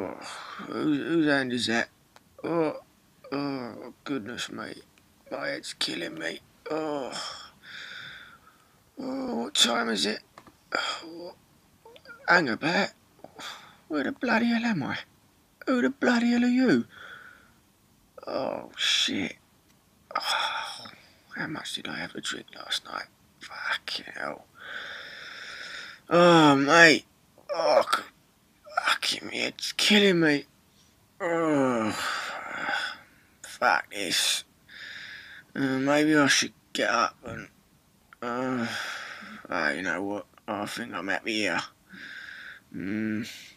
Oh, whose hand is that? Oh, oh, goodness me. My head's killing me. Oh, oh, what time is it? Oh, hang about. Where the bloody hell am I? Who the bloody hell are you? Oh, shit. Oh, how much did I have a drink last night? Fucking hell. Oh, mate. Oh, fucking me head's killing me. Oh, fuck this. Maybe I should get up and... you know what? I think I'm happy here.